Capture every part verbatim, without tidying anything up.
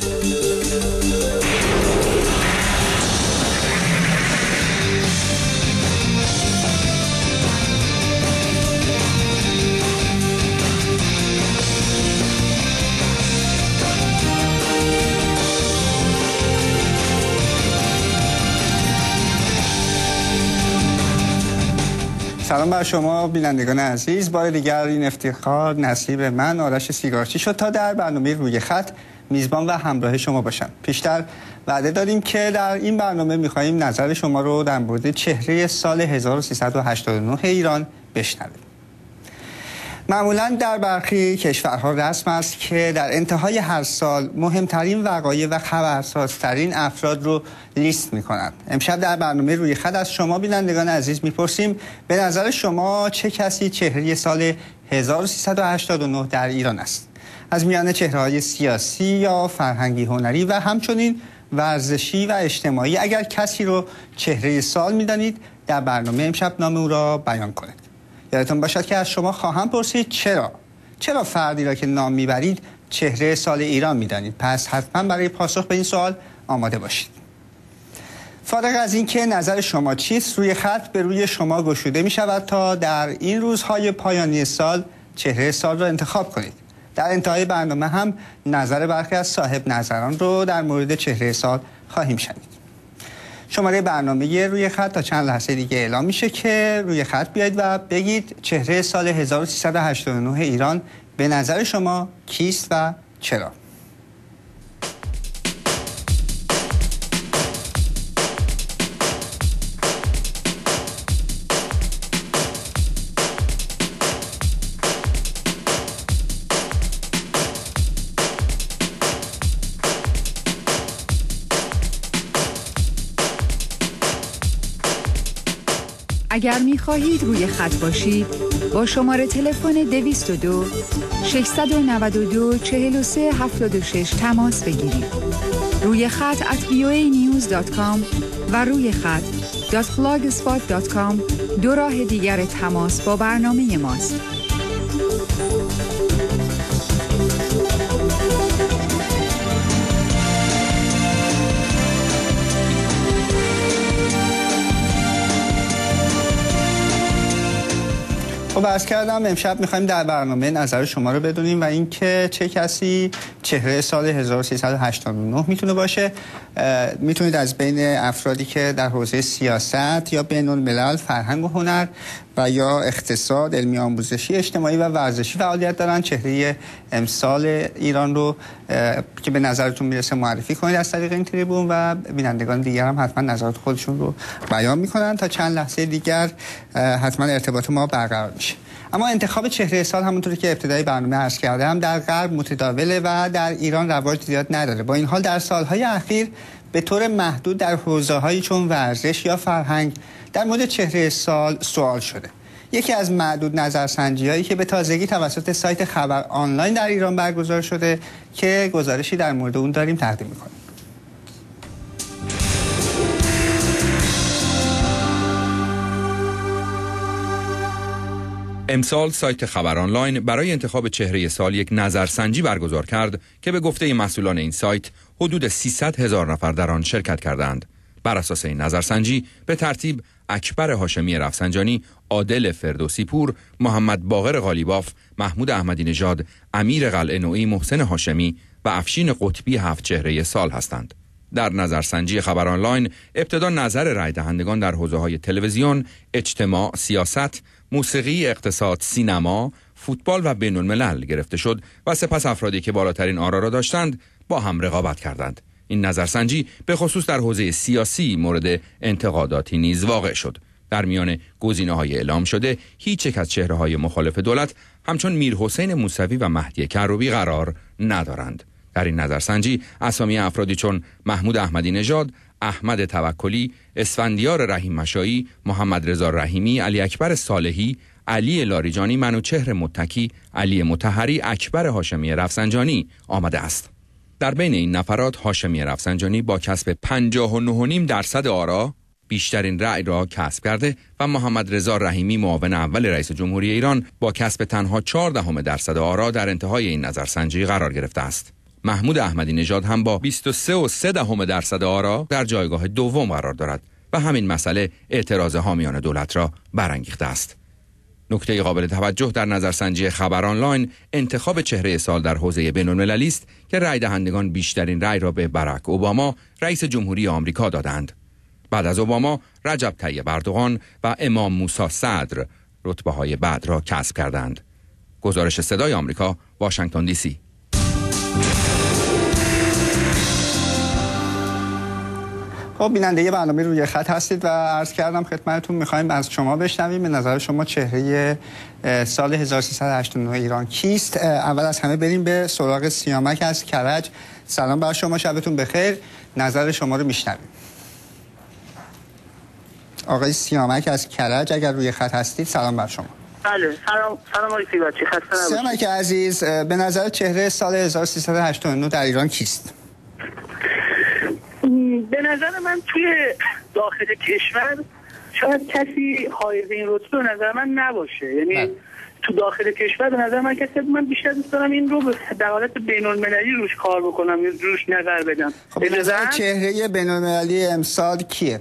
سلام بر شما بینندگان عزیز. بار دیگر این افتخار نصیب من آرش سیگارچی شد تا در برنامه روی خط میزبان و همراه شما باشم. پیشتر وعده داریم که در این برنامه می‌خواهیم نظر شما رو در مورد چهره سال هزار و سیصد و هشتاد و نه ایران بشنویم. معمولاً در برخی کشورها رسم است که در انتهای هر سال مهمترین وقایع و خبرسازترین افراد رو لیست می‌کنند. امشب در برنامه روی خط از شما بینندگان عزیز می‌پرسیم به نظر شما چه کسی چهره سال هزار و سیصد و هشتاد و نه در ایران است؟ از میان چهره‌های سیاسی یا فرهنگی هنری و همچنین ورزشی و اجتماعی اگر کسی رو چهره سال می‌دانید در برنامه امشب نام او را بیان کنید. یادتون باشد که از شما خواهم پرسید چرا چرا فردی را که نام میبرید چهره سال ایران میدانید؟ پس حتما برای پاسخ به این سوال آماده باشید. فارغ از این که نظر شما چیست، روی خط به روی شما گشوده می شود تا در این روزهای پایانی سال چهره سال را انتخاب کنید. در انتهای برنامه هم نظر برخی از صاحب نظران رو در مورد چهره سال خواهیم شنید. شماره برنامه روی خط تا چند لحظه دیگه اعلام میشه که روی خط بیاید و بگید چهره سال هزار و سیصد و هشتاد و نه ایران به نظر شما کیست و چرا؟ اگر می‌خواهید روی خط باشید با شماره تلفن دویست و دو ششصد و نود و دو چهل و سه هفتاد و شش تماس بگیرید. روی خط ات وی او ای نیوز دات کام و روی خط دات بلاگسپات دات کام دو راه دیگر تماس با برنامه ماست. خب عرض کردم امشب میخوایم در برنامه نظر شما رو بدونیم و اینکه چه کسی چهره سال هزار و سیصد و هشتاد و نه میتونه باشه. میتونید از بین افرادی که در حوزه سیاست یا بین الملل، فرهنگ و هنر و یا اقتصاد، علمی آموزشی، اجتماعی و ورزشی فعالیت دارن چهره امسال ایران رو که به نظرتون میرسه معرفی کنید از طریق این تریبون و بینندگان دیگر هم حتما نظرات خودشون رو بیان میکنن. تا چند لحظه دیگر حتما ارتباط ما برقرار میشه. اما انتخاب چهره سال همونطوری که ابتدای برنامه عرض کردم در غرب متداوله و در ایران رواج زیاد نداره. با این حال در سالهای اخیر به طور محدود در حوزه‌هایی چون ورزش یا فرهنگ در مورد چهره سال سوال شده. یکی از معدود نظرسنجی‌هایی که به تازگی توسط سایت خبر آنلاین در ایران برگزار شده که گزارشی در مورد اون داریم تقدیم می‌کنیم. امسال سایت خبر آنلاین برای انتخاب چهره سال یک نظرسنجی برگزار کرد که به گفته مسئولان این سایت حدود سیصد هزار نفر در آن شرکت کردند. بر اساس این نظرسنجی به ترتیب اکبر هاشمی رفسنجانی، عادل فردوسی پور، محمد باقر قالیباف، محمود احمدی نژاد، امیر قلعه نویی، محسن هاشمی و افشین قطبی هفت چهره سال هستند. در نظرسنجی خبر آنلاین ابتدا نظر رای دهندگان در حوزه‌های تلویزیون، اجتماع، سیاست، موسیقی، اقتصاد، سینما، فوتبال و بین الملل گرفته شد و سپس افرادی که بالاترین آرا را داشتند با هم رقابت کردند. این نظرسنجی به خصوص در حوزه سیاسی مورد انتقاداتی نیز واقع شد. در میان گزینه‌های اعلام شده هیچ یک از چهره‌های مخالف دولت همچون میرحسین موسوی و مهدی کروبی قرار ندارند. در این نظرسنجی اسامی افرادی چون محمود احمدی نژاد، احمد توکلی، اسفندیار رحیم مشایی، محمد رضا رحیمی، علی اکبر صالحی، علی لاریجانی، منوچهر متکی، علی مطهری، اکبر هاشمی رفسنجانی آمده است. در بین این نفرات هاشمی رفسنجانی با کسب پنجاه و نه و نیم درصد آرا بیشترین رأی را کسب کرده و محمد رضا رحیمی معاون اول رئیس جمهوری ایران با کسب تنها چهارده درصد آرا در انتهای این نظرسنجی قرار گرفته است. محمود احمدی نژاد هم با بیست و سه و سه دهم درصد آرا در جایگاه دوم قرار دارد و همین مسئله اعتراض حامیان دولت را برانگیخته است. نکته قابل توجه در نظرسنجی خبر آنلاین انتخاب چهره سال در حوزه بین‌المللی است که رای دهندگان بیشترین رای را به باراک اوباما رئیس جمهوری آمریکا دادند. بعد از اوباما رجب طیب اردوغان و امام موسی صدر رتبه های بعد را کسب کردند. گزارش صدای آمریکا، واشنگتن دی سی. خب بیننده برنامه روی خط هستید و عرض کردم خدمتتون می‌خوایم از شما بشنویم به نظر شما چهره سال هزار و سیصد و هشتاد و نه ایران کیست؟ اول از همه بریم به سراغ سیامک از کرج. سلام بر شما، شبتون بخیر، نظر شما رو میشنویم. آقای سیامک از کرج اگر روی خط هستید سلام بر شما. بله سلام سلام آقای سیباچی، خسته نباشید. سیامک عزیز، به نظر چهره سال هزار و سیصد و هشتاد و نه در ایران کیست؟ به نظر من توی داخل کشور شاید کسی حائز این رتبه به نظر من نباشه، یعنی بله. تو داخل کشور به نظر من کسی، من بیشتر دوست دارم این رو در حالت بین‌المللی روش کار بکنم یا روش نظر بدم. خب به نظر چهره بین‌المللی امسال کیه؟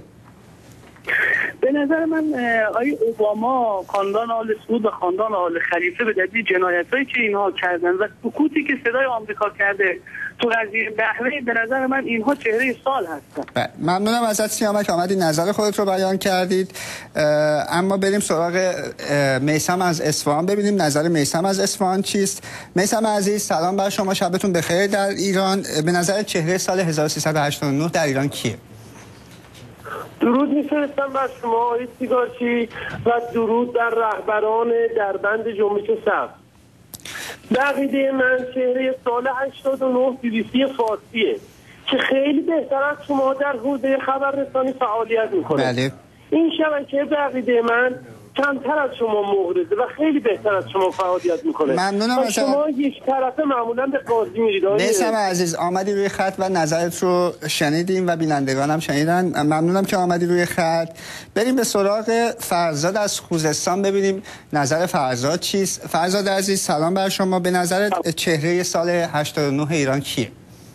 به نظر من آقای اوباما، خاندان آل سعود و خاندان آل خلیفه به دلیل جنایتایی که اینها کردن و سکوتی که صدای آمریکا کرده تو قضیه بحرین، به نظر من اینها چهره سال هستن. ممنونم ازت سیامک، آمدی نظر خودت رو بیان کردید. اما بریم سراغ میثم از اصفهان، ببینیم نظر میثم از اصفهان چیست. میثم عزیز سلام بر شما، شبتون بخیر. در ایران به نظر چهره سال هزار و سیصد و هشتاد و نه در ایران کیه؟ درود میفرستم بر شما آقای سیگارچی و درود در رهبران در بند جنبش سبز. به عقیده من چهره سال هشتاد و نه بی بی سی فارسیه که خیلی بهتر از شما در حوزه خبررسانی فعالیت میکنه. بله. این شبکه به عقیده من کمتر از شما مغرضه و خیلی بهتر از شما فعالیت میکنه. ممنونم از شما یک طرفه معمولا به قاضی میرید. میثم عزیز آمدی روی خط و نظرت رو شنیدیم و بینندگان هم شنیدن. ممنونم که آمدی روی خط. بریم به سراغ فرزاد از خوزستان، ببینیم نظر فرزاد چیست. فرزاد عزیز سلام بر شما، به نظرت چهره سال هشتاد و نه ایران کیه؟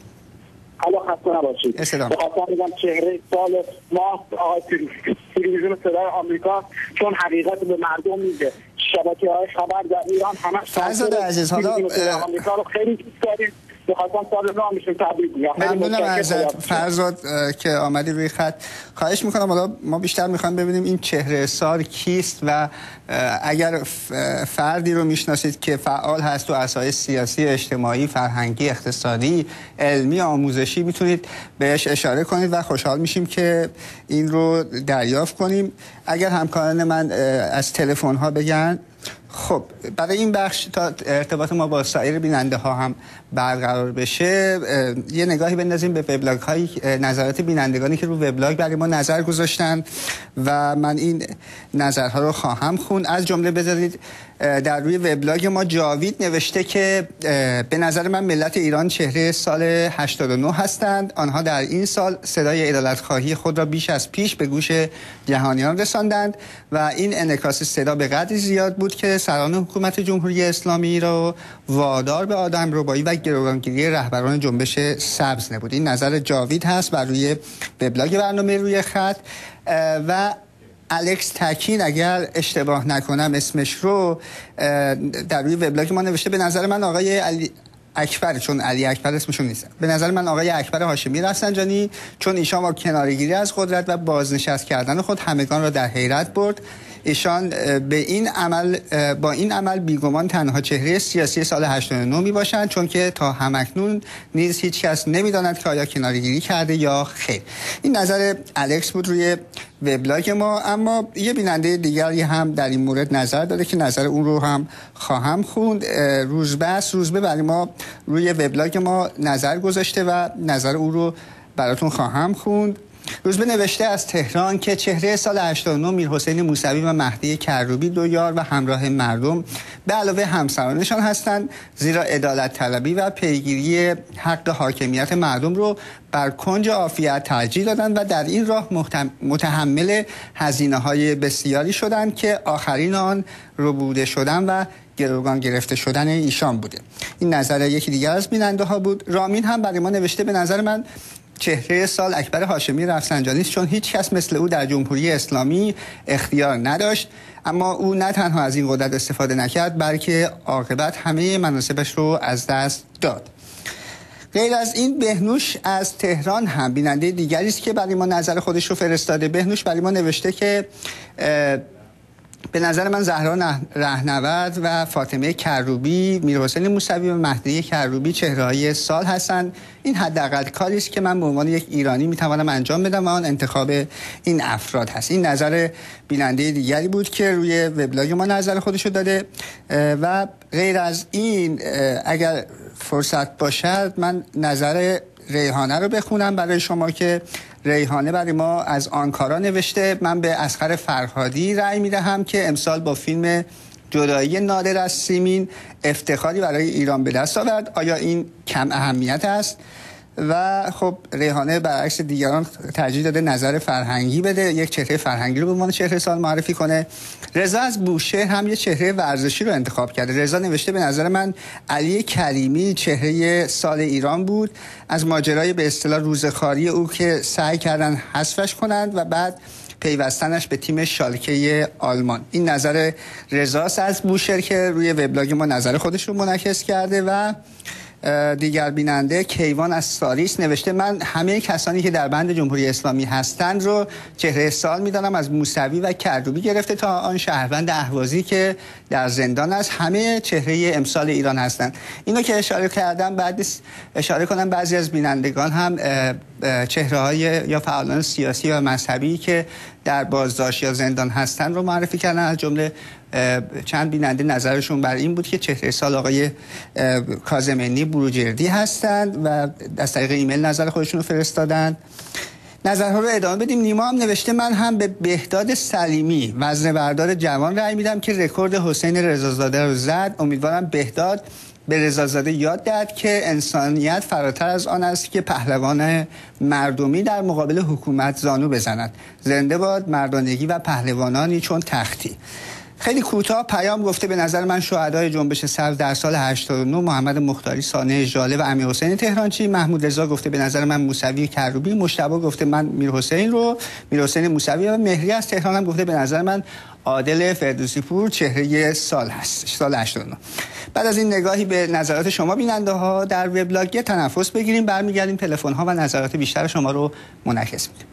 حالا خسته نباشید. بخواستم بگم چهره سال ما آقای تلویزیون صدای آمریکا، چون حقیقت به مردم میده. شبکه های خبر در ایران همش فرزاد عزیز حالا آمریکا رو خیلی دوست داریم. بخواستم سال نو میشه تبریک بگم. ممنونم ازت فرزاد که آمدی روی خط. خواهش میکنم حالا ما بیشتر میخوایم ببینیم این چهره سال کیست و اگر فردی رو میشناسید که فعال هست تو عرصه‌های سیاسی، اجتماعی، فرهنگی، اقتصادی، علمی، آموزشی، میتونید بهش اشاره کنید و خوشحال میشیم که این رو دریافت کنیم. اگر همکاران من از تلفن ها بگن. خب برای این بخش تا ارتباط ما با سایر بیننده ها هم برقرار بشه یه نگاهی بندازیم به وبلاگ های نظرات بینندگانی که رو وبلاگ برای ما نظر گذاشتن و من این نظرها رو خواهم خون. از جمله بذارید در روی وبلاگ ما جاوید نوشته که به نظر من ملت ایران چهره سال هشتاد و نه هستند. آنها در این سال صدای عدالت‌خواهی خود را بیش از پیش به گوش جهانیان رساندند و این انعکاس صدا به قدری زیاد بود که سران حکومت جمهوری اسلامی را وادار به آدمربایی و گروگانگیری رهبران جنبش سبز نمود. این نظر جاوید هست بر روی وبلاگ برنامه روی خط. و الکس تکین اگر اشتباه نکنم اسمش رو در روی وبلاگ ما نوشته به نظر من آقای علی اکبر، چون علی اکبر اسمشون نیست، به نظر من آقای اکبر هاشمی رفسنجانی، چون ایشان با کنارگیری از قدرت و بازنشست کردن خود همگان را در حیرت برد. ایشان به این عمل با این عمل بیگمان تنها چهره سیاسی سال هشتاد و نه می باشند، چون که تا همکنون نیز هیچ کس نمیداند که آیا کنارگیری کرده یا خیر. این نظر الکس بود روی وبلاگ ما. اما یه بیننده دیگری هم در این مورد نظر داده که نظر اون رو هم خواهم خوند. روزبه است. روزبه برای ما روی وبلاگ ما نظر گذاشته و نظر اون رو براتون خواهم خوند. روزبه نوشته از تهران که چهره سال هشتاد و نه میرحسین موسوی و مهدی کروبی دو یار و همراه مردم به علاوه همسرانشان هستند، زیرا عدالت طلبی و پیگیری حق حاکمیت مردم رو بر کنج عافیت ترجیح دادند و در این راه متحمل هزینه‌های بسیاری شدند که آخرین آن ربوده شدن و گروگان گرفته شدن ایشان بوده. این نظر یکی دیگر از بیننده ها بود. رامین هم برای ما نوشته به نظر من چهره سال اکبر هاشمی رفسنجانی است، چون هیچ کس مثل او در جمهوری اسلامی اختیار نداشت، اما او نه تنها از این قدرت استفاده نکرد بلکه عاقبت همه مناصبش رو از دست داد. غیر از این بهنوش از تهران هم بیننده دیگری است که برای ما نظر خودش رو فرستاده. بهنوش برای ما نوشته که به نظر من زهرا رهنورد و فاطمه کروبی، میرحسین موسوی و مهدی کروبی چهره‌های سال هستند. این حداقل کاری است که من به عنوان یک ایرانی میتوانم انجام بدم و آن انتخاب این افراد هست. این نظر بیننده دیگری بود که روی وبلاگ ما نظر خودش رو داده. و غیر از این اگر فرصت باشد من نظر ریحانه رو بخونم برای شما که ریحانه برای ما از آنکارا نوشته: من به اصغر فرهادی رأی میدهم که امسال با فیلم جدایی نادر از سیمین افتخاری برای ایران به دست آورد. آیا این کم اهمیت است؟ و خب ریحانه برعکس دیگران ترجیح داده نظر فرهنگی بده، یک چهره فرهنگی رو به عنوان چهره سال معرفی کنه. رضا از بوشهر هم یه چهره ورزشی رو انتخاب کرده. رضا نوشته به نظر من علی کریمی چهره سال ایران بود، از ماجرای به اصطلاح روزخواری او که سعی کردن حذفش کنند و بعد پیوستنش به تیم شالکه آلمان. این نظر رضاست از بوشهر که روی وبلاگ ما نظر خودش رو منعکس کرده. و دیگر بیننده کیوان از ساریس نوشته: من همه کسانی که در بند جمهوری اسلامی هستند رو چهره سال میدانم، از موسوی و کروبی گرفته تا آن شهروند اهوازی که در زندان است، همه چهره امسال ایران هستند. اینو که اشاره کردم بعد اشاره کنم بعضی از بینندگان هم چهره های یا فعالان سیاسی و مذهبی که در بازداشت یا زندان هستند رو معرفی کردن. از جمله چند بیننده نظرشون بر این بود که چهره سال آقای کاظم‌عینی بروجردی هستند و از طریق ایمیل نظر خودشون رو فرستادن. نظرها رو ادامه بدیم. نیما هم نوشته: من هم به بهداد سلیمی وزنه بردار جوان رأی میدم که رکورد حسین رضازاده رو زد. امیدوارم بهداد به رضازاده یاد دهد که انسانیت فراتر از آن است که پهلوان مردمی در مقابل حکومت زانو بزند. زنده باد مردانگی و پهلوانانی چون تختی. خیلی کوتاه پیام گفته: به نظر من شهدای جنبش سبز در سال هشتاد و نه محمد مختاری، سانح ژاله و امیرحسین تهرانچی. محمود رضا گفته: به نظر من موسوی کروبی. مجتبی گفته: من میرحسین رو میرحسین موسوی. و مهری از تهران هم گفته: به نظر من عادل فردوسی پور چهره سال هست، سال هشتاد و نه. بعد از این نگاهی به نظرات شما بیننده ها در وبلاگ تنفس بگیریم، برمیگردیم تلفن ها و نظرات بیشتر شما رو منعکس می‌کنیم.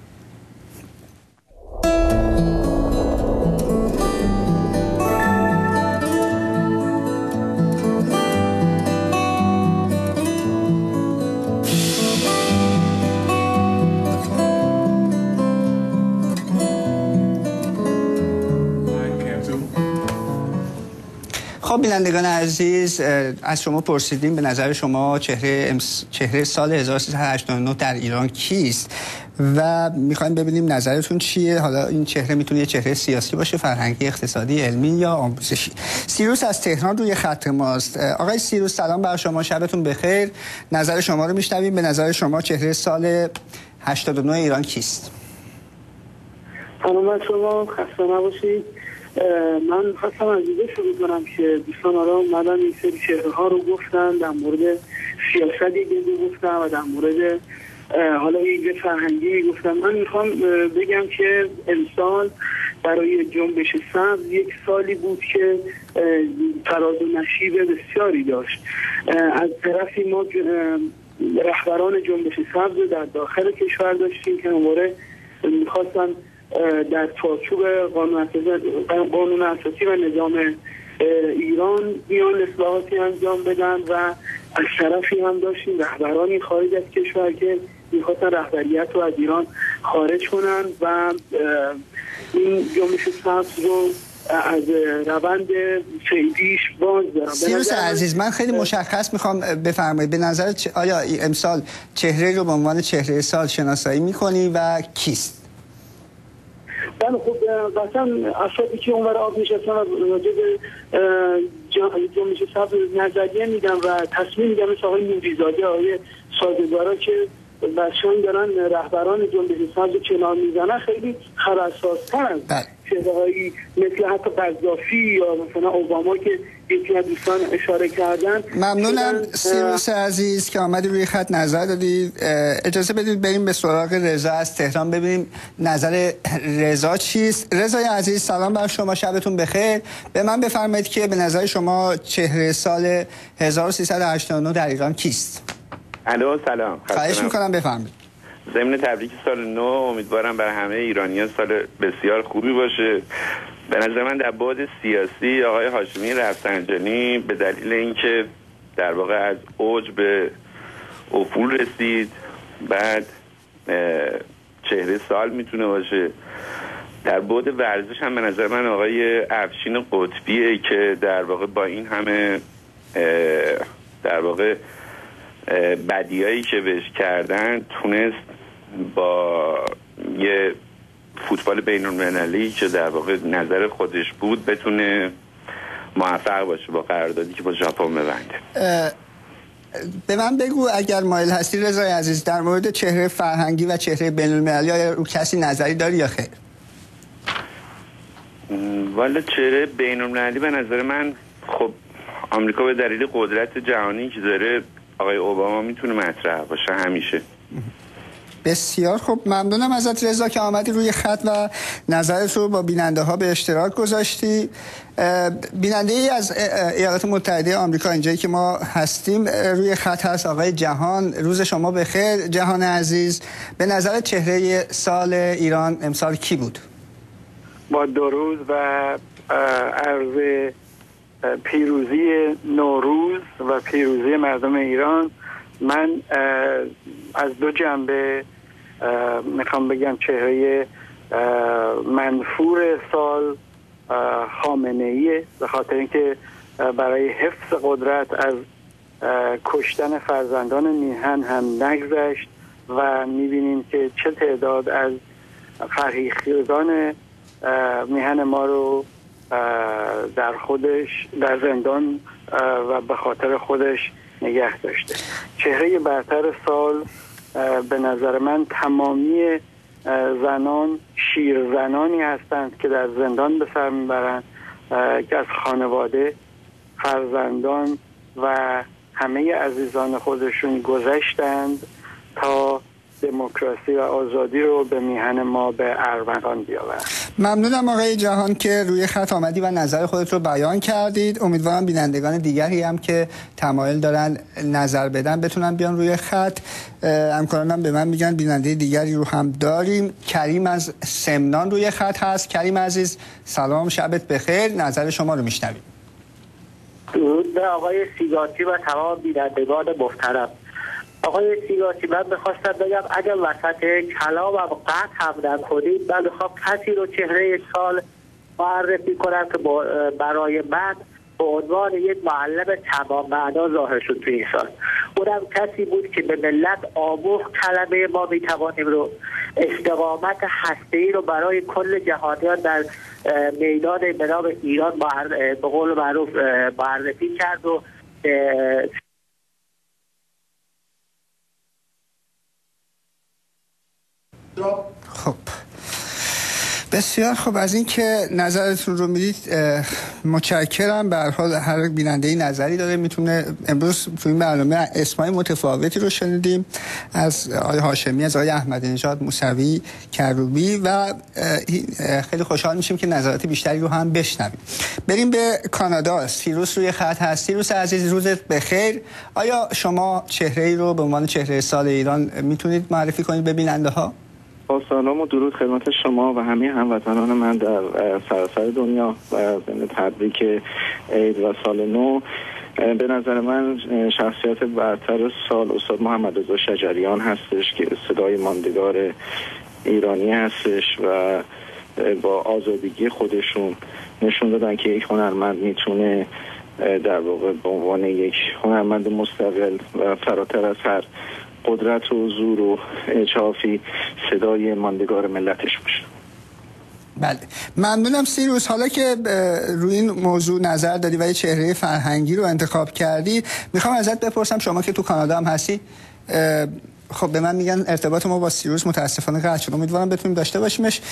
خب بینندگان عزیز، از شما پرسیدیم به نظر شما چهره امس... چهره سال هزار و سیصد و هشتاد و نه در ایران کیست و میخوایم ببینیم نظرتون چیه. حالا این چهره میتونه یه چهره سیاسی باشه، فرهنگی، اقتصادی، علمی یا آموزشی. سیروس از تهران روی خط ماست. آقای سیروس سلام بر شما، شبتون بخیر. نظر شما رو میشنویم. به نظر شما چهره سال هشتاد و نه ایران کیست؟ سلام بر شما، خسته نباشید. من خواستم از اینجا شروع کنم که دوستان آرا اومدن این سری چهره ها رو گفتن، در مورد سیاست دیگه گفتن و در مورد حالا اینجا فرهنگی میگفتن. من میخوام بگم که امسال برای جنبش سبز یک سالی بود که فراز و نشیب بسیاری داشت. از طرفی ما رهبران جنبش سبز در داخل کشور داشتیم که امروز میخواستن در چارچوب قانون اساسی قانون اساسی و نظام ایران بیان اصلاحاتی انجام بدن و از طرفی هم داشتیم رهبرانی خارج از کشور که میخواستن رهبریت رو از ایران خارج کنن و این جنبش سبز رو از روند فعلیش باز دارم. سیروس عزیز، من خیلی مشخص میخوام بفرمایید به نظر چ... آیا امسال چهره رو به عنوان چهره سال شناسایی میکنی و کیست؟ بله خب قطعا افرادی که اونور آب نشستن راجع به جنبش سبز نظریه میدن و تصمیم میدن، مثل آقای نوریزاده، آقای سازگارا که بچه‌ها دارن رهبران جنبش سبز کنار میزنن خیلی خبرسازترن. چهره‌هایی مثل حتی قذافی یا مثلا اوباما که یکی از دوستان اشاره کردن. ممنونم سیروس عزیز که آمدی روی خط نظر دادید. اجازه بدید بریم به سراغ رضا از تهران ببینیم نظر رضا چیست. رضای عزیز سلام بر شما، شبتون بخیر. به من بفرمایید که به نظر شما چهره سال هزار و سیصد و هشتاد و نه در ایران کیست؟ الو سلام. خواهش میکنم بفرمایید. ضمن تبریک سال نو، امیدوارم برای همه ایرانیان سال بسیار خوبی باشه. به نظر من در بعد سیاسی آقای هاشمی رفسنجانی به دلیل اینکه در واقع از اوج به افول رسید، بعد چهره سال میتونه باشه. در بعد ورزش هم به نظر من آقای افشین قطبیه که در واقع با این همه در واقع بدیایی که بهش کردن تونست با یه فوتبال بین المللی که در واقع نظر خودش بود بتونه موفق باشه با قراردادی که با ژاپن ببنده. به من بگو اگر مایل هستی رضای عزیز در مورد چهره فرهنگی و چهره بین المللی آیا رو کسی نظری داری یا خیر؟ والا چهره بین المللی به نظر من خب آمریکا به دلیل قدرت جهانی که داره آقای اوباما میتونه مطرح باشه همیشه. بسیار خب، ممنونم ازت رضا که آمدی روی خط و نظرت رو با بیننده ها به اشتراک گذاشتی. بیننده ای از ایالات متحده آمریکا اینجایی که ما هستیم روی خط هست، آقای جهان. روز شما بخیر جهان عزیز. به نظر چهره سال ایران امسال کی بود؟ با درود و عرض پیروزی نوروز و پیروزی مردم ایران، من از دو جنبه میخوام بگم چهره منفور سال خامنه‌ایه، به خاطر اینکه برای حفظ قدرت از کشتن فرزندان میهن هم نگذشت و میبینیم که چه تعداد از فرهیختگان میهن ما رو در خودش در زندان و به خاطر خودش نگه داشته. چهره برتر سال به نظر من تمامی زنان شیر زنانی هستند که در زندان به سر میبرند، که از خانواده، فرزندان و همه عزیزان خودشون گذشتند تا دموکراسی و آزادی رو به میهن ما به ارمغان بیاورند. ممنونم آقای جهان که روی خط آمدی و نظر خودت رو بیان کردید. امیدوارم بینندگان دیگری هم که تمایل دارن نظر بدن بتونن بیان روی خط. همکارانم به من میگن بیننده دیگری رو هم داریم. کریم از سمنان روی خط هست. کریم عزیز سلام، شبت بخیر، نظر شما رو میشنویم. درود به آقای سیگاتی و تمام بینندگان محترم. آقای سیگاتی، من میخواستم بگم اگر وسط کلامم قطع هم نکنید، من میخوام کسی رو چهره سال معرفی کنم که برای من به عنوان یک معلم تمام معنا ظاهر شد توی این سال. اونم کسی بود که به ملت آموخت کلمه ما میتوانیم رو، استقامت هسته‌ای رو برای کل جهانیان در میدان به نام ایران به قول معروف معرفی کرد و خب بسیار خب، از این که نظرتون رو میدید متشکرم. به هر حال هر بیننده‌ای نظری داره میتونه. امروز تو این برنامه اسمای متفاوتی رو شنیدیم، از آقای هاشمی، از آقای احمدی نژاد، موسوی، کروبی و خیلی خوشحال میشیم که نظرات بیشتری رو هم بشنویم. بریم به کانادا. سیروس روی خط هست. سیروس عزیز روزت بخیر. آیا شما چهره‌ای رو به عنوان چهره سال ایران میتونید معرفی کنید به بیننده ها؟ با سلام و درود خدمت شما و همه هموطنان من در سراسر دنیا و ضمن تبریک عید و سال نو. به نظر من شخصیت برتر سال استاد محمد رضا شجریان هستش که صدای ماندگار ایرانی هستش و با آزادگی خودشون نشون دادن که یک هنرمند میتونه در واقع به عنوان یک هنرمند مستقل و فراتر از هر قدرت و زور و اچافی صدای ماندگار ملتش باشه. بله، ممنونم سیروس. حالا که روی این موضوع نظر دادی و یه چهره فرهنگی رو انتخاب کردی، میخوام ازت بپرسم، شما که تو کانادا هم هستی، خب به من میگن ارتباط ما با سیروس متاسفانه قطع شد. امیدوارم بتونیم داشته باشیمش.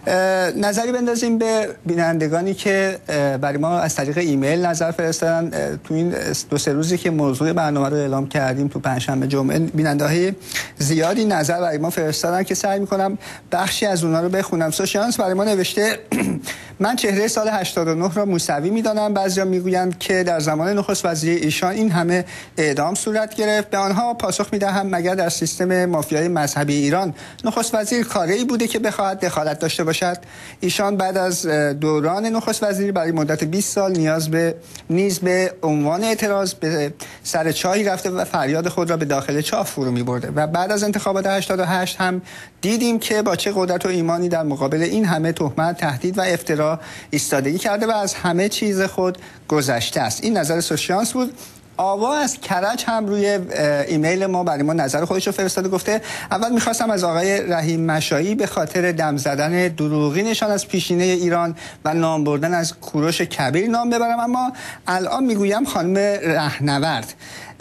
نظری بندازیم به بینندگانی که برای ما از طریق ایمیل نظر فرستادن. تو این دو سه روزی که موضوع برنامه رو اعلام کردیم تو پنجشنبه جمعه، بیننده‌های زیادی نظر برای ما فرستادن که سعی می‌کنم بخشی از اونها رو بخونم. سوشیانس برای ما نوشته من چهره سال هشتاد و نه را موسوی می‌دانم. بعضیا میگویند که در زمان نخست وزیری ایشان این همه اعدام صورت گرفت. به آنها پاسخ می‌دهم مگر در سیستم مافیای مذهبی ایران نخست وزیر کاری بوده که بخواهد دخالت داشته باشد؟ ایشان بعد از دوران نخست وزیری برای مدت بیست سال نیاز به نیز به عنوان اعتراض به سر چاهی رفته و فریاد خود را به داخل چاه فرو می‌برده و بعد از انتخابات هشتاد و هشت هم دیدیم که با چه قدرت و ایمانی در مقابل این همه تهمت، تهدید و افترا ایستادگی کرده و از همه چیز خود گذشته است. این نظر سوشیانس بود. آوا از کرج هم روی ایمیل ما برای ما نظر خودش رو فرستاده. گفته اول میخواستم از آقای رحیم مشایی به خاطر دم زدن دروغینشان از پیشینه ایران و نام بردن از کوروش کبیر نام ببرم، اما الان میگویم خانم رهنورد،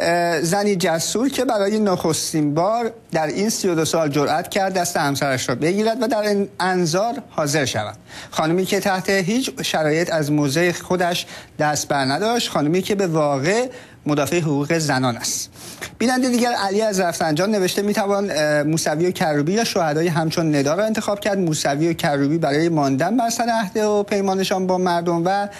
زنی جسور که برای نخستین بار در این سی و دو سال جرأت کرد دست همسرش را بگیرد و در انظار حاضر شود. خانمی که تحت هیچ شرایط از موضع خودش دست بر نداشت. خانمی که به واقع مدافع حقوق زنان است. بیننده دیگر علی از رفسنجان نوشته میتوان موسوی و کروبی یا شهدای همچون ندا را انتخاب کرد. موسوی و کروبی برای ماندن بر سر عهد و پیمانشان با مردم و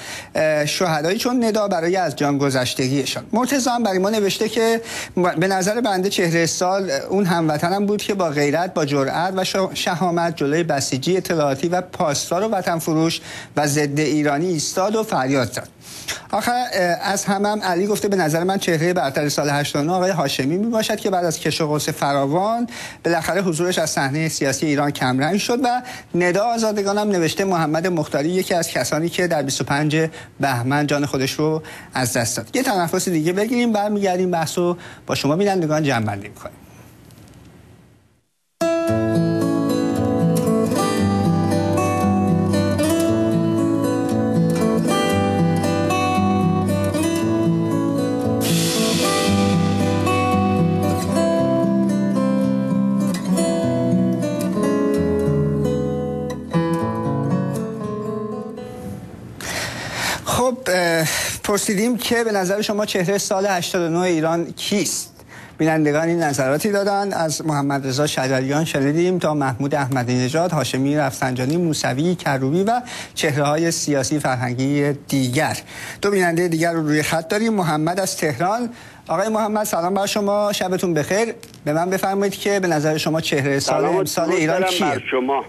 شهدایی چون ندا برای از جان گذشتگیشان. مرتضی هم برای ما نوشته که به نظر بنده چهره سال اون هموطنم بود که با غیرت، با جرأت و شهامت جلوی بسیجی اطلاعاتی و پاسدار و وطن فروش و ضد ایرانی ایستاد و فریاد زد. آخر از همم هم علی گفته به نظر من چهره برتر سال هشتاد و نه آقای هاشمی می باشد که بعد از کش و قوس فراوان بالاخره حضورش از صحنه سیاسی ایران کمرنگ شد. و ندا آزادگان هم نوشته محمد مختاری یکی از کسانی که در بیست و پنج بهمن جان خودش رو از دست داد. یه تنفس دیگه بگیریم، برمیگردیم بحثو با شما بینندگان جمع بندی می‌کنیم. پرسیدیم که به نظر شما چهره سال هشتاد و نه ایران کیست؟ بینندگان این نظراتی دادن. از محمد رضا شجریان شنیدیم تا محمود احمدی نژاد، هاشمی رفسنجانی، موسوی، کروبی و چهره‌های سیاسی فرهنگی دیگر. دو بیننده دیگر رو روی خط داریم. محمد از تهران. آقای محمد سلام بر شما، شبتون بخیر. به من بفرمایید که به نظر شما چهره سال امسال ایران کیه؟ شما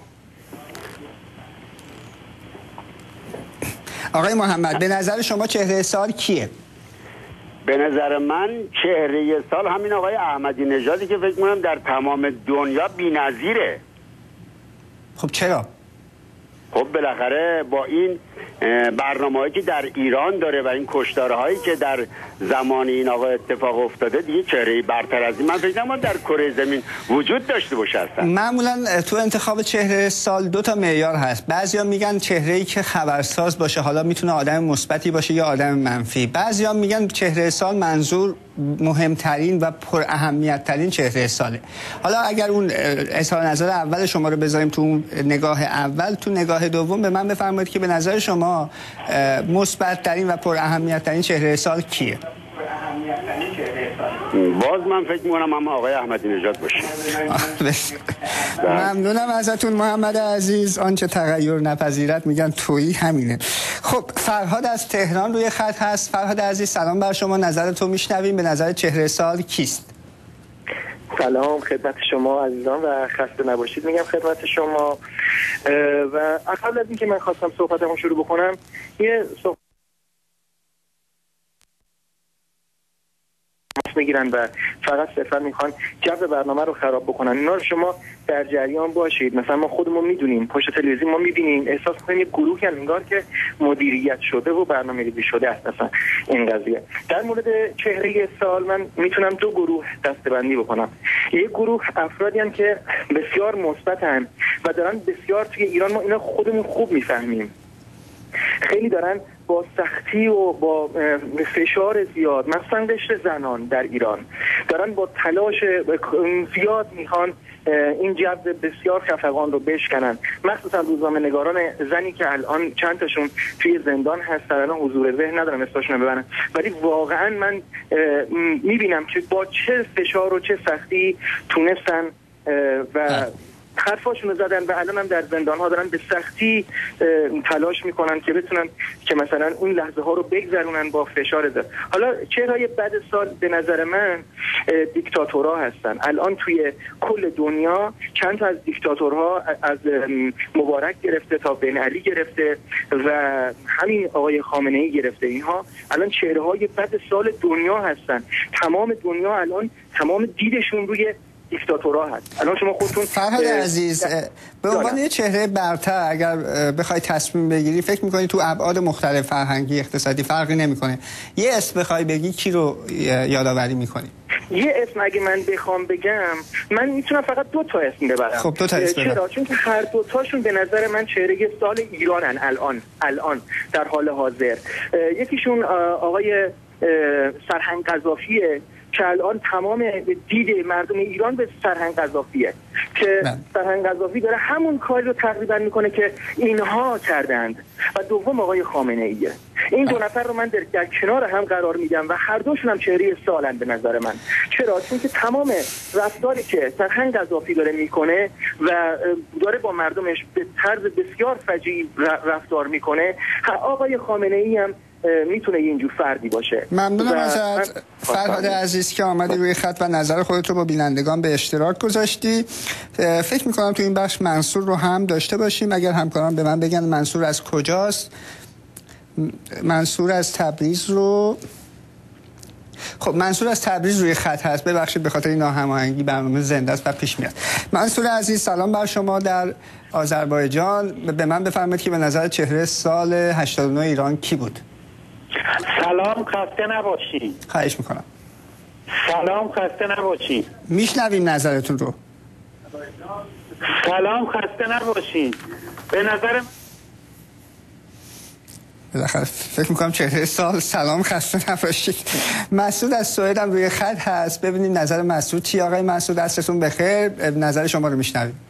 آقای محمد به نظر شما چهره سال کیه؟ به نظر من چهره سال همین آقای احمدی نژادی که فکر می‌کنم در تمام دنیا بی‌نظیره. خب چرا؟ خب بالاخره با این برنامه‌هایی که در ایران داره و این کشتارهایی که در زمان این آقا اتفاق افتاده، دیگه چهره‌ای برتر از این من فکر نمی‌کنم در کره زمین وجود داشته باشه اصلا. معمولا تو انتخاب چهره سال دو تا معیار هست. بعضیا میگن چهره‌ای که خبرساز باشه، حالا میتونه آدم مثبتی باشه یا آدم منفی. بعضیا میگن چهره سال منظور مهمترین و پر اهمیت ترین چهره ساله. حالا اگر اون اظهار نظر اول شما رو بذاریم تو اون نگاه اول، تو نگاه دوم به من بفرمایید که به نظر شما مثبت ترین و پر اهمیت ترین چهره سال کیه؟ باز من فکر می‌کنم اما آقای احمدی نژاد باشه. ممنونم ازتون محمد عزیز. آنچه تغییر نپذیرد میگن تویی همینه. خب فرهاد از تهران روی خط هست. فرهاد عزیز سلام بر شما، نظرتو میشنویم. به نظر چهره سال کیست؟ سلام خدمت شما عزیزان و خسته نباشید میگم خدمت شما. و قبل از اینکه من خواستم صحبتمو شروع بکنم، یه صحبت میگیرن و فقط صرفا میخوان جو برنامه رو خراب بکنن. اینا رو شما در جریان باشید. مثلا ما خودمون میدونیم، پشت تلویزیون ما میبینیم، احساس میکنیم یه گروهی انگار که مدیریت شده و برنامه‌ریزی شده است مثلا این قضیه. در مورد چهره سال من میتونم دو گروه دسته‌بندی بکنم. یک گروه افرادی هستند که بسیار مثبتن و دارن بسیار توی ایران ما اینا خودمون خوب میفهمیم. خیلی دارن با سختی و با فشار زیاد، مثلا قشر زنان در ایران دارن با تلاش زیاد میخوان این جو بسیار خفقان رو بشکنن، مخصوصا روزنامه نگاران زنی که الان چند تاشون توی زندان هستن. الان حضور ذهن ندارم اسمشون رو ببرم، ولی واقعا من میبینم که با چه فشار و چه سختی تونستن و حرفاشون رو زدن و الان هم در زندان ها دارن به سختی تلاش میکنن که بتونن که مثلا اون لحظه ها رو بگذرونن با فشار زد. حالا چهرهای بد سال به نظر من دیکتاتورها هستن. الان توی کل دنیا چند تا از دیکتاتورها، از مبارک گرفته تا بن علی گرفته و همین آقای خامنه ای گرفته، اینها الان چهرهای بد سال دنیا هستن. تمام دنیا الان تمام دیدشون روی دیکتاتورها هست. الان شما خودتون فرهاد عزیز به عنوان یه چهره برتر اگر بخوای تصمیم بگیری، فکر می‌کنی تو ابعاد مختلف فرهنگی اقتصادی فرقی نمی‌کنه، یه اسم بخوای بگی کی رو یادآوری می‌کنی؟ یه اسم اگه من بخوام بگم، من میتونم فقط دو تا اسم ببرم. خب دو تا اسم ببر. چرا؟ چون که هر دو تاشون به نظر من چهره سال ایرانن الان الان در حال حاضر. یکیشون آقای سرهنگ قذافیه که الان تمام دید مردم ایران به سرهنگ قذافیه که من. سرهنگ قذافی داره همون کاری رو تقریبا میکنه که اینها کردند. و دوم آقای خامنه ایه. این دو نفر رو من در, در کنار هم قرار میدم و هر دوشون هم چهره سالن به نظر من. چرا؟ چون که تمام رفتاری که سرهنگ قذافی داره میکنه و داره با مردمش به طرز بسیار فجیع رفتار میکنه، آقای خامنه ای هم میتونه اینجور فردی باشه. ممنونم ازت فرهاد عزیز که آمدی روی خط و نظر خودت رو با بینندگان به اشتراک گذاشتی. فکر میکنم تو این بخش منصور رو هم داشته باشیم. اگر همکاران به من بگن منصور از کجاست. منصور از تبریز رو خب منصور از تبریز روی خط هست. ببخشید به خاطر این ناهماهنگی برنامه زنده است و پیش میاد. منصور عزیز سلام بر شما در آذربایجان. به من بفرمایید که به نظر چهره سال هشتاد و نه ایران کی بود؟ سلام، خسته نباشی. خواهش میکنم. سلام، خسته نباشی. میشنویم نظرتون رو. سلام، خسته نباشی. به نظرم بالاخره فکر میکنم چهره سال سلام خسته نباشید. مسعود از سوئد هم روی خط هست. ببینیم نظر مسعود چی. آقای مسعود دستتون بخیر، نظر شما رو میشنویم.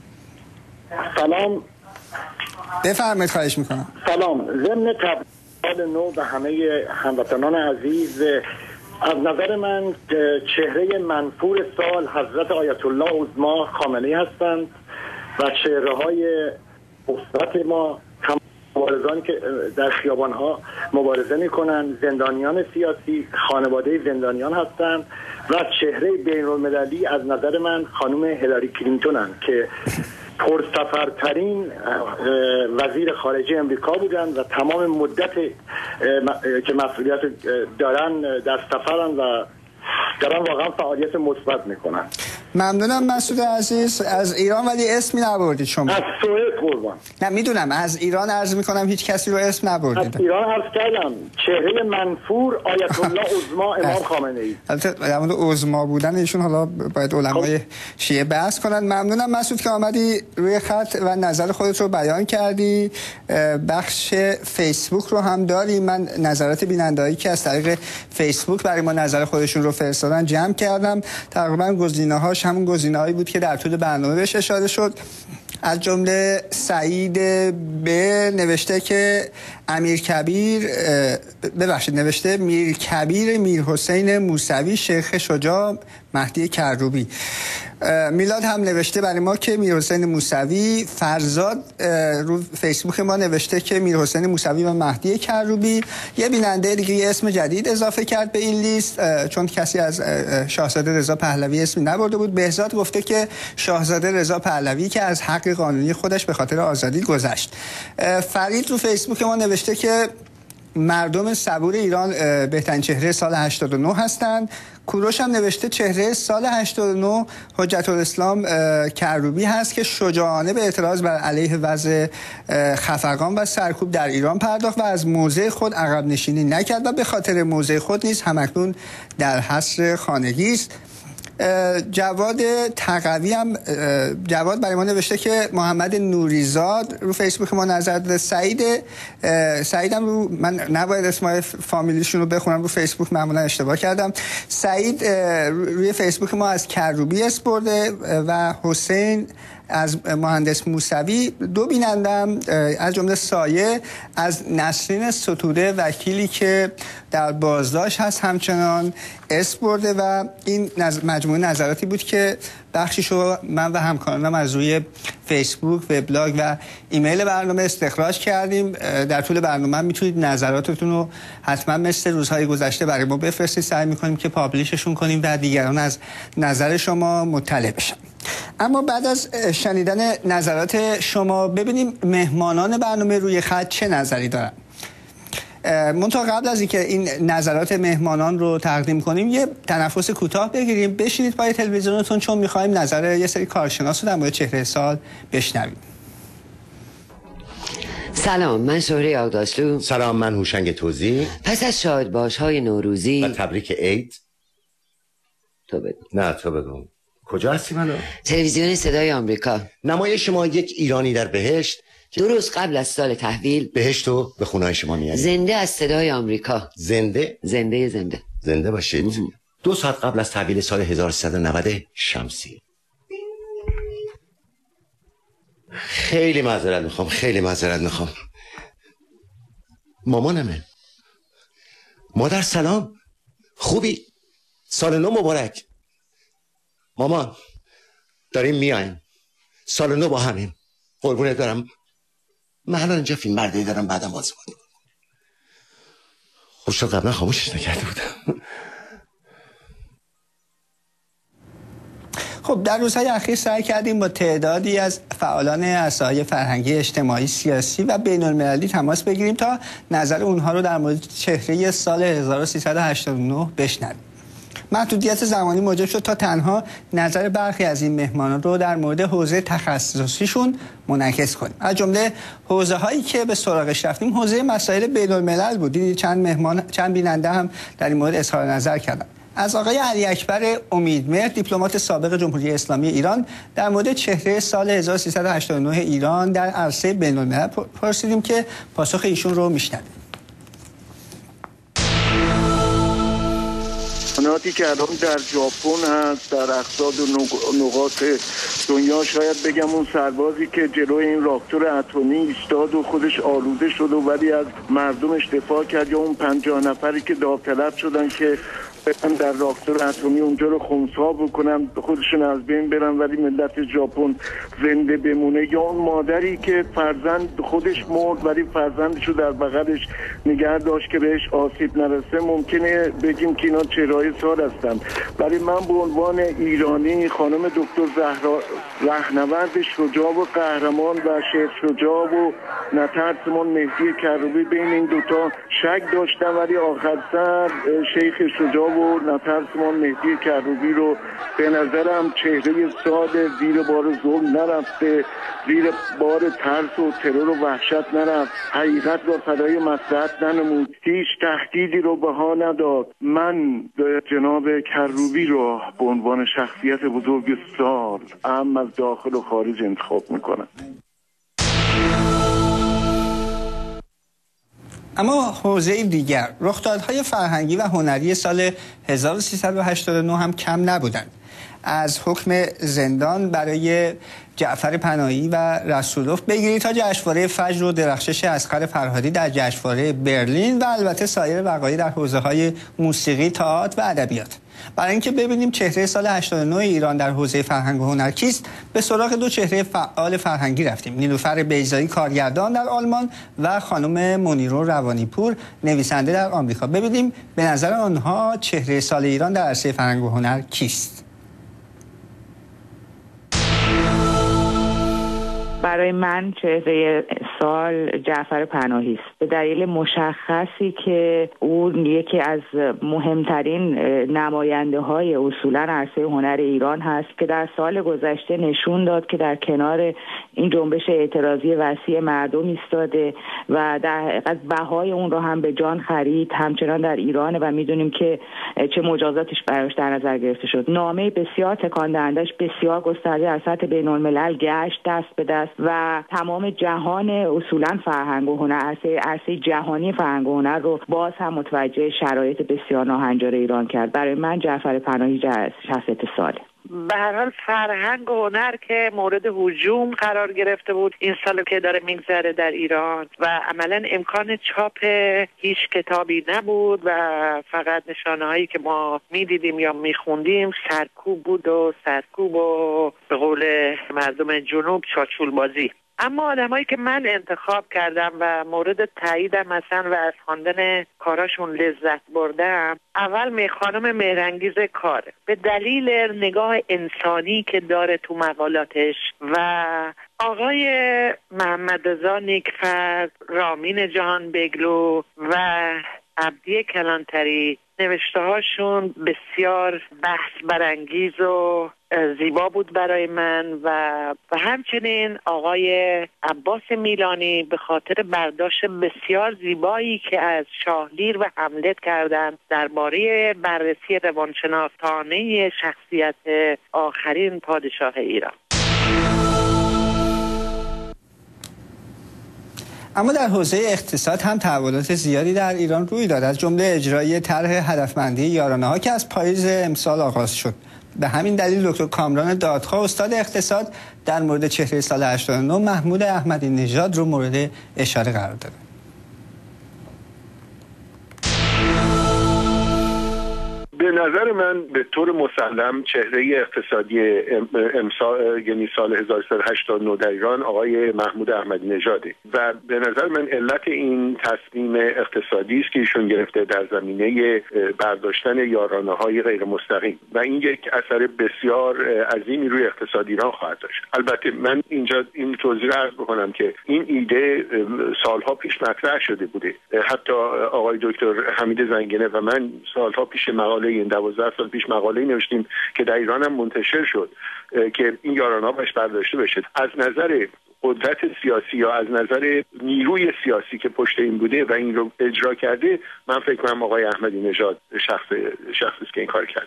سلام، بفرمایید. خواهش میکنم. سلام، ضمن تبریک نو به همه هموطنان عزیز، از نظر من چهره منفور سال حضرت آیت الله عظما خامنه‌ای هستند و چهره های مثبت ما مبارزانی که در خیابان‌ها مبارزه می‌کنند، زندانیان سیاسی، خانواده زندانیان هستند و چهره بین‌المللی از نظر من خانم هیلاری کلینتونن که پرسفرترین وزیر خارجه امریکا بودند و تمام مدت که مسئولیت دارن در سفرن و دارن واقعا فعالیت مثبت میکنن. ممنونم مسعود عزیز. از ایران ولی اسمی نبردید شما. از سوئد قربان. نه میدونم از ایران عرض میکنم هیچ کسی رو اسم نبردید. از ایران عرض کردم چهره منفور آیت الله عظما امام خامنه ای. البته در مورد عظما بودن ایشون حالا باید علمای شیعه بحث کنن. ممنونم مسعود که آمدی روی خط و نظر خودت رو بیان کردی. بخش فیسبوک رو هم داریم. من نظرات بیننده‌ای که از طریق فیسبوک برای ما نظر خودشون رو فرستادن جمع کردم. تقریبا گزینه‌هاش همون گزینه‌هایی بود که در طول برنامه بهش اشاره شد. از جمله سعید ب نوشته که امیر کبیر ببخشید نوشته میر کبیر میر حسین موسوی شیخ شجاع مهدی کروبی. میلاد هم نوشته برای ما که میر حسین موسوی. فرزاد رو فیسبوک ما نوشته که میر حسین موسوی و مهدی کروبی. یه بیننده دیگه یه اسم جدید اضافه کرد به این لیست چون کسی از شاهزاده رضا پهلوی اسمی نبرده بود. بهزاد گفته که شاهزاده رضا پهلوی که از حق قانونی خودش به خاطر آزادی گذشت. فرید رو فیسبوک ما نوشته که مردم صبور ایران بهترین چهره سال هشتاد و نه هستند. کوروش هم نوشته چهره سال هشتاد و نه حجت الاسلام کروبی هست که شجاعانه به اعتراض بر علیه وضع خفقان و سرکوب در ایران پرداخت و از موضع خود عقب نشینی نکرد و به خاطر موضع خود نیز همکنون در حصر خانگی است. جواد تقوی هم جواد برای ما نوشته که محمد نوریزاد رو فیسبوک ما نظر داده. سعید سعیدم رو من نباید اسمای فامیلیشون رو بخونم، رو فیسبوک معمولا اشتباه کردم. سعید روی فیسبوک ما از کروبی اس برده و حسین از مهندس موسوی. دو بینندم از جمله سایه از نسرین ستوده وکیلی که در بازداشت هست همچنان اس برده و این نظ... مجموعه نظراتی بود که بخشیشو من و همکارانم از روی فیسبوک، وبلاگ و ایمیل برنامه استخراج کردیم. در طول برنامه میتونید نظراتتون رو حتما مثل روزهای گذشته برای ما بفرستید. سعی میکنیم که پابلیششون کنیم و دیگران از نظر شما مطلع بشن. اما بعد از شنیدن نظرات شما ببینیم مهمانان برنامه روی خط چه نظری دارن. منتها قبل از اینکه این نظرات مهمانان رو تقدیم کنیم یه تنفس کوتاه بگیریم. بشینید پای تلویزیونتون چون می‌خوایم نظر یه سری کارشناس رو در مورد چهره سال بشنویم. سلام، من شهره آقداشلو. سلام، من هوشنگ توزی. پس از شادباش‌های نوروزی و تبریک عید. تو بگو. نه تو بگو. کجا هستی منو؟ تلویزیون صدای آمریکا. نمایش ما یک ایرانی در بهشت. دو روز قبل از سال تحویل بهشتو به خونه‌های شما میاریم. زنده از صدای آمریکا. زنده؟ زنده زنده. زنده باشید. مم. دو ساعت قبل از تحویل سال هزار و سیصد و نود شمسی. خیلی معذرت میخوام، خیلی معذرت میخوام. مامانمه. مادر سلام. خوبی؟ سال نو مبارک. مامان داریم میایم، سال نو با همین. قربونت دارم. من الان اینجا فیلم برداری دارم، بعدم بازی کنم. خوب شد قبلا خاموشش نکرده بودم. خب در روزهای اخیر سعی کردیم با تعدادی از فعالان عرصه‌های فرهنگی، اجتماعی، سیاسی و بین‌المللی تماس بگیریم تا نظر اونها رو در مورد چهره سال هزار و سیصد و هشتاد و نه بشنویم. محدودیت زمانی موجب شد تا تنها نظر برخی از این مهمانان رو در مورد حوزه تخصصیشون منعکس کنیم. از جمله حوزه هایی که به سراغش رفتیم حوزه مسائل بین الملل بود. دیدید چند مهمان چند بیننده هم در این مورد اظهار نظر کردن. از آقای علی اکبر امیدمهر، دیپلمات سابق جمهوری اسلامی ایران، در مورد چهره سال هزار و سیصد و هشتاد و نه ایران در عرصه بین الملل پرسیدیم که پاسخ ایشون رو میشنویم. امکاناتی که الان در ژاپن هست، در اقصاد و نقاط دنیا، شاید بگم اون سربازی که جلوی این راکتور اتمی ایستاد و خودش آلوده شد و ولی از مردمش دفاع کرد، یا اون پنجاه نفری که داوطلب شدن که در راکتور اتمی اونجا رو خنثی بکنن، خودشون از بین برن ولی ملت ژاپن زنده بمونه، یا اون مادری که فرزند خودش مرد ولی فرزندش رو در بغلش نگه داشت که بهش آسیب نرسه. ممکنه بگیم که اینا چهره‌های سال هستن، ولی من به عنوان ایرانی خانم دکتر زهرا رهنورد شجاع و قهرمان و شعر شجاع و نترسمان مهدی کروبی بین این دوتا شک داشتم، ولی آخر سر شیخ شجاع و نترسمان مهدی کروبی رو به نظرم چهره سال زیر بار ظلم نرفته، زیر بار ترس و ترور و وحشت نرفت، حقیقت را فدای مصلحت ننمود، هیچ تهدیدی رو بها نداد. من جناب کروبی رو به عنوان شخصیت بزرگ سال اهم از داخل و خارج انتخاب میکنم. اما حوزه دیگر، رخدادهای فرهنگی و هنری سال هزار و سیصد و هشتاد و نه هم کم نبودند. از حکم زندان برای جعفر پناهی و رسولوف بگیرید تا جشنواره فجر و درخشش اصغر فرهادی در جشنواره برلین و البته سایر وقایع در حوزه‌های موسیقی، تئاتر و ادبیات. برای اینکه ببینیم چهره سال هشتاد و نه ایران در حوزه فرهنگ و هنر کیست، به سراغ دو چهره فعال فرهنگی رفتیم. نیلوفر بیضایی کارگردان در آلمان و خانم منیرو روانیپور نویسنده در آمریکا. ببینیم به نظر آنها چهره سال ایران در عرصه فرهنگ و هنر کیست. برای من چهره سال جعفر پناهی است، به دلیل مشخصی که او یکی از مهمترین نماینده های اصولا عرصه هنر ایران هست که در سال گذشته نشون داد که در کنار این جنبش اعتراضی وسیع مردم ایستاده و در حقیقت بهای اون رو هم به جان خرید، همچنان در ایران و میدونیم که چه مجازاتش براش در نظر گرفته شد. نامه بسیار تکان دهندش بسیار گسترده در سطح بین الملل گشت دست به دست و تمام جهان اصولا فرهنگ و هنر، عرصه عرصه جهانی فرهنگ و هنر رو باز هم متوجه شرایط بسیار ناهنجار ایران کرد. برای من جعفر پناهی شخصیت ساله. به هر حال فرهنگ و هنر که مورد هجوم قرار گرفته بود این سال که داره میگذره در ایران و عملا امکان چاپ هیچ کتابی نبود و فقط نشانه هایی که ما میدیدیم یا میخوندیم سرکوب بود و سرکوب و به قول مردم جنوب چاچول بازی. اما آدمایی که من انتخاب کردم و مورد تاییدم مثلا و از خواندن کاراشون لذت بردم، اول می خانم مهرانگیز کاره به دلیل نگاه انسانی که داره تو مقالاتش و آقای محمد رضا نیکفر، رامین جهان بگلو و عبدی کلانتری نوشته هاشون بسیار بحث برانگیز و زیبا بود برای من و و همچنین آقای عباس میلانی به خاطر برداشت بسیار زیبایی که از شاهلیر و هملت کردن درباره بررسی روانشناختانه شخصیت آخرین پادشاه ایران. اما در حوزه اقتصاد هم تحولات زیادی در ایران روی داد، از جمله اجرای طرح هدفمندی یارانه‌ها که از پاییز امسال آغاز شد. به همین دلیل دکتر کامران دادخواه استاد اقتصاد در مورد چهره سال هشتاد و نه محمود احمدی نژاد رو مورد اشاره قرار داده. به نظر من به طور مسلم چهره اقتصادی امسال یعنی سال هزار و سیصد و هشتاد و نه در ایران آقای محمود احمدی نژاده و به نظر من علت این تصمیم اقتصادی است که ایشون گرفته در زمینه برداشتن یارانه‌های غیر مستقیم و این یک اثر بسیار عظیمی روی اقتصاد ایران خواهد داشت. البته من اینجا این توضیح عرض بکنم که این ایده سالها پیش مطرح شده بوده. حتی آقای دکتر حمید زنگنه و من سالها پیش مقاله این دوازده سال پیش مقاله نوشتیم که در ایران هم منتشر شد که این یارانه‌ها باش برداشته بشه. از نظر قدرت سیاسی یا از نظر نیروی سیاسی که پشت این بوده و این رو اجرا کرده، من فکر کنم آقای احمدی نژاد شخص شخصی که این کار کرد.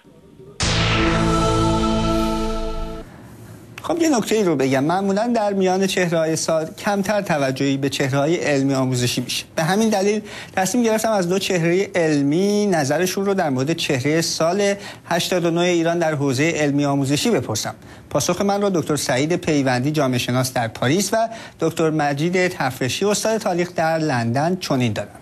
خب یه نکته ای رو بگم، معمولا در میان چهره‌های سال کمتر توجهی به چهره‌های علمی آموزشی میشه. به همین دلیل تصمیم گرفتم از دو چهره علمی نظرشون رو در مورد چهره سال هشتاد و نه ایران در حوزه علمی آموزشی بپرسم. پاسخ من رو دکتر سعید پیوندی جامعه شناس در پاریس و دکتر مجید تفرشی استاد تاریخ در لندن چنین دادن.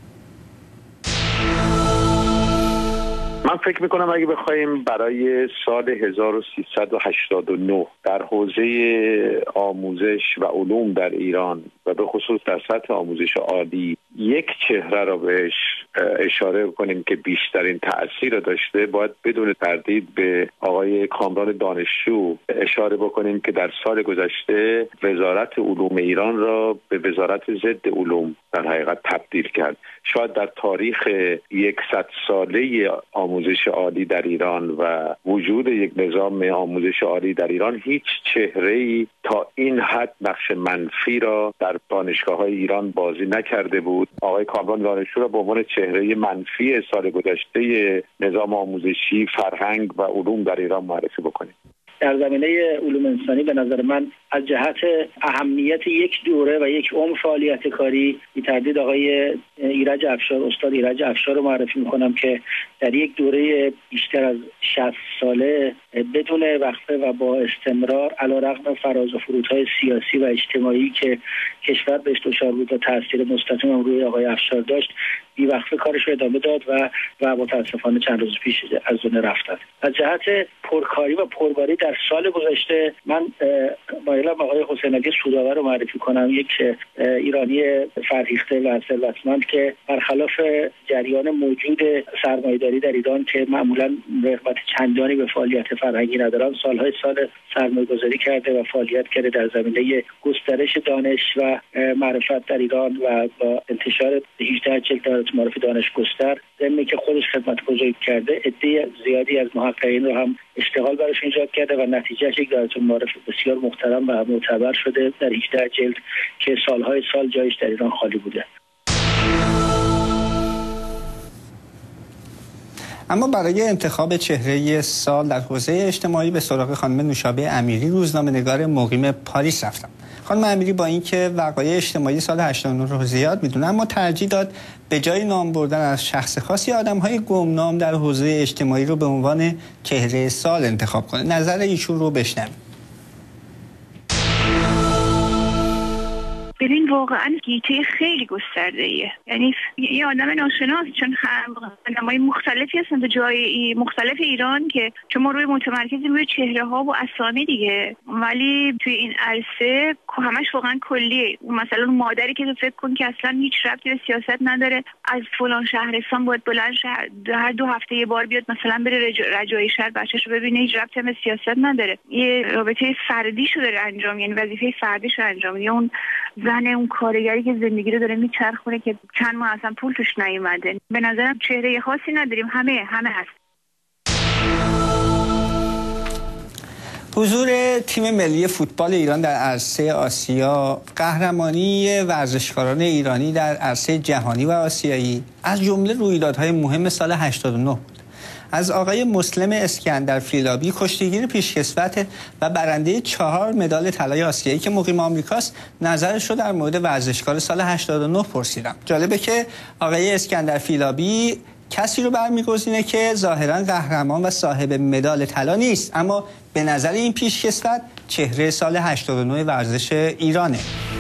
من فکر میکنم اگه بخوایم برای سال هزار و سیصد و هشتاد و نه در حوزه آموزش و علوم در ایران و به خصوص در سطح آموزش عالی یک چهره را بهش اشاره کنیم که بیشترین تأثیر را داشته، باید بدون تردید به آقای کامران دانشجو اشاره بکنیم که در سال گذشته وزارت علوم ایران را به وزارت ضد علوم در حقیقت تبدیل کرد. شاید در تاریخ یکصد ساله آموزش عالی در ایران و وجود یک نظام آموزش عالی در ایران هیچ چهره‌ای تا این حد نقش منفی را در دانشگاه‌های ایران بازی نکرده بود. آقای کامران دانشجو را به عنوان چهره منفی سال گذشته نظام آموزشی، فرهنگ و علوم در ایران معرفی بکنیم. در زمینه علوم انسانی به نظر من از جهت اهمیت یک دوره و یک عمر فعالیت کاری بی تردید آقای ایرج افشار، استاد ایرج افشار رو معرفی میکنم که در یک دوره بیشتر از شصت ساله بدون وقفه و با استمرار علیرغم فراز و فرودهای سیاسی و اجتماعی که کشور بهش دچار بود و تاثیر مستقیم روی آقای افشار داشت، بی‌وقفه کارش رو ادامه داد و و متاسفانه چند روز پیش از دنیا رفتن. از جهت پرکاری و پرباری در سال گذشته من مایلم آقای حسین علی سوداور رو معرفی کنم، یک ایرانی فرهیخته و ثروتمند که برخلاف جریان موجود سرمایه‌داری در ایران که معمولاً رغبت چندانی به فعالیت فرهنگی ندارن، سالهای سال سرمایه‌گذاری کرده و فعالیت کرده در زمینه گسترش دانش و معرفت در ایران و با انتشار هجده جلد دایره معارف دانش گستر، ضمن که خودش خدمت بزرگ کرده، عده زیادی از محققین رو هم اشتغال براش ایجاد کرده و نتیجهش یک دایره معارف بسیار محترم و معتبر شده در هجده جلد که سالهای سال جایش در ایران خالی بوده. اما برای انتخاب چهره سال در حوزه اجتماعی به سراغ خانم نوشابه امیری، روزنامه‌نگار مقیم پاریس رفتم. خانم امیری با اینکه وقایع اجتماعی سال هشتاد و نه رو زیاد میدونه، اما ترجیح داد به جای نام بردن از شخص خاصی آدم‌های گمنام در حوزه اجتماعی رو به عنوان چهره سال انتخاب کنه. نظر ایشون رو بشنویم. ببین واقعا گیته خیلی گسترده ایه، یعنی یه آدم ناشناس، چون آدمای مختلفی هستن تو جای مختلف ایران که چون ما روی متمرکزیم روی چهره ها و اسامی دیگه، ولی توی این عرصه همش واقعا کلیه. مثلا مادری که تو فکر کن که اصلا هیچ ربطی به سیاست نداره، از فلان شهرستان باید بلند شهر هر دو هفته یه بار بیاد مثلا بره رج... رجایی شهر بچه‌شو ببینه، هیچ ربطی به سیاست نداره، یه رابطه فردیشو داره انجام، یعنی وظیفه فردیشو انجام میده. اون زن اون کارگری که زندگی رو داره میچرخونه که چند ماه اصلا پول توش نیومده. به نظرم چهره خاصی نداریم، همه همه هست. حضور تیم ملی فوتبال ایران در عرصه آسیا، قهرمانی ورزشکاران ایرانی در عرصه جهانی و آسیایی از جمله رویدادهای مهم سال هشتاد و نه بود. از آقای مسلم اسکندر فیلابی، کشتیگیر پیشکسوت و برنده چهار مدال طلای آسیایی که مقیم آمریکاست، نظرش رو در مورد ورزشکار سال هشتاد و نه پرسیدم. جالبه که آقای اسکندر فیلابی کسی رو برمیگزینه که ظاهرا قهرمان و صاحب مدال طلا نیست، اما به نظر این پیشکسوت چهره سال هشتاد و نه ورزش ایرانه.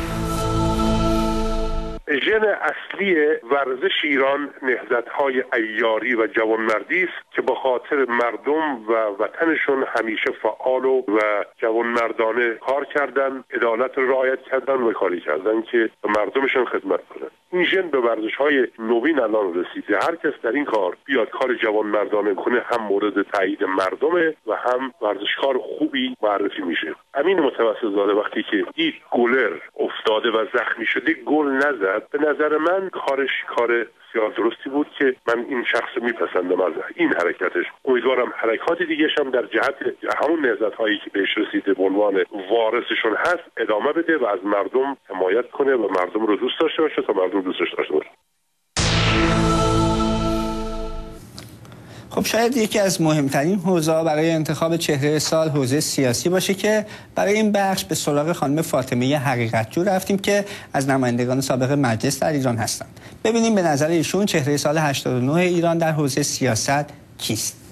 ژن اصلی ورزش ایران نهضت‌های عیاری و جوانمردی است که با خاطر مردم و وطنشون همیشه فعال و جوانمردانه کار کردن، عدالت رعایت کردن و کاری کردن که مردمشون خدمت کنن. این ژن به ورزش‌های نوین الان رسیده. هر کس در این کار بیاد کار جوانمردانه کنه، هم مورد تایید مردمه و هم ورزشکار خوبی معرفی میشه. امین متوسط‌زاده وقتی که دید گلر افتاده و زخمی شده گل نزد، به نظر من کارش کار بسیار درستی بود که من این شخص میپسندم از این حرکتش. امیدوارم حرکات دیگه‌ش هم در جهت همون نهضت‌هایی که بهش رسیده به عنوان وارثشون هست ادامه بده و از مردم حمایت کنه و مردم رو دوست داشته باشه تا مردم دوستش داشته باشه. خب شاید یکی از مهمترین حوزه‌ها برای انتخاب چهره سال حوزه سیاسی باشه که برای این بخش به سراغ خانم فاطمه حقیقتجو رفتیم که از نمایندگان سابق مجلس در ایران هستند. ببینیم به نظر ایشون چهره سال هشتاد و نه ایران در حوزه سیاست کیست؟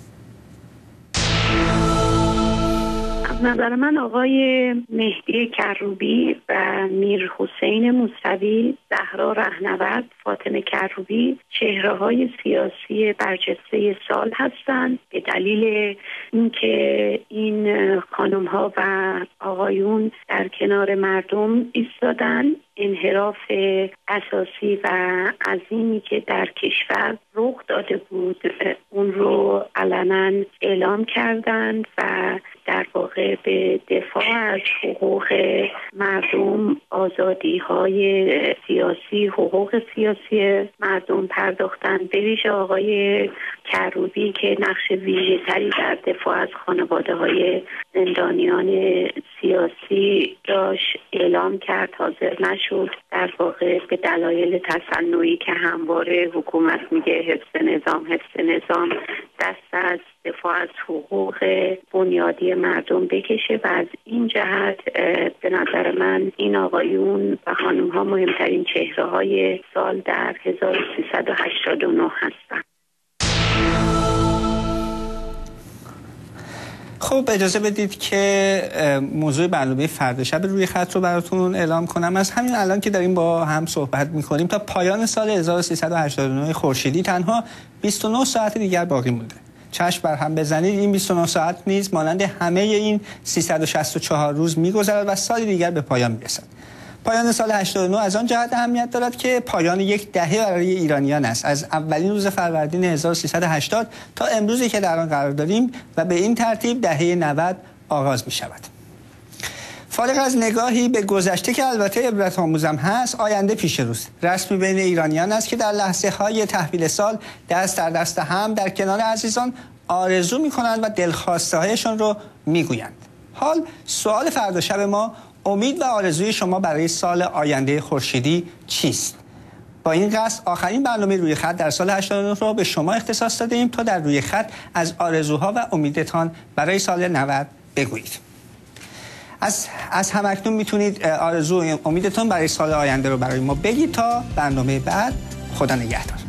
نظر من آقای مهدی کروبی و میر حسین موسوی، زهرا رهنورد، فاطمه کروبی چهره‌های سیاسی برجسته سال هستند به دلیل اینکه این خانم‌ها و آقایون در کنار مردم ایستادن، انحراف اساسی و عظیمی که در کشور رخ داده بود اون رو علنا اعلام کردند و در واقع به دفاع از حقوق مردم، آزادی‌های سیاسی، حقوق سیاسی مردم پرداختند. به ویژه آقای کروبی که نقش ویژه‌تری در دفاع از خانواده‌های زندانیان سیاسی داشت اعلام کرد، حاضر نشد. در واقع به دلایل تصنعی که همواره حکومت میگه حفظ نظام حفظ نظام دست از دفاع از حقوق بنیادی مردم بکشه و از این جهت به نظر من این آقایون و خانم ها مهمترین چهره های سال در هزار و سیصد و هشتاد و نه هستند. خب اجازه بدید که موضوع برنامه فردا شب روی خط رو براتون اعلام کنم. از همین الان که داریم با هم صحبت میکنیم تا پایان سال هزار و سیصد و هشتاد و نه خورشیدی تنها بیست و نه ساعت دیگر باقی مونده. چشم بر هم بزنید، این بیست و نه ساعت نیز مانند همه این سیصد و شصت و چهار روز میگذرد و سال دیگر به پایان میرسد. پایان سال هشتاد و نه از آن جهت اهمیت دارد که پایان یک دهه برای ایرانیان است، از اولین روز فروردین هزار و سیصد و هشتاد تا امروزی که در آن قرار داریم و به این ترتیب دهه نود آغاز می شود. فارغ از نگاهی به گذشته که البته عبرت آموزم هست، آینده پیش روست. رسمی بین ایرانیان است که در لحظه های تحویل سال دست در دست هم در کنار عزیزان آرزو می کنند و دلخواسته هایشان رو می گویند. حال سوال فردا شب ما، امید و آرزوی شما برای سال آینده خورشیدی چیست؟ با این قصد آخرین برنامه روی خط در سال هشتاد و نه رو به شما اختصاص دادیم تا در روی خط از آرزوها و امیدتان برای سال نود بگویید. از از همکنون میتونید آرزو و امیدتان برای سال آینده رو برای ما بگید. تا برنامه بعد، خدا نگهدار.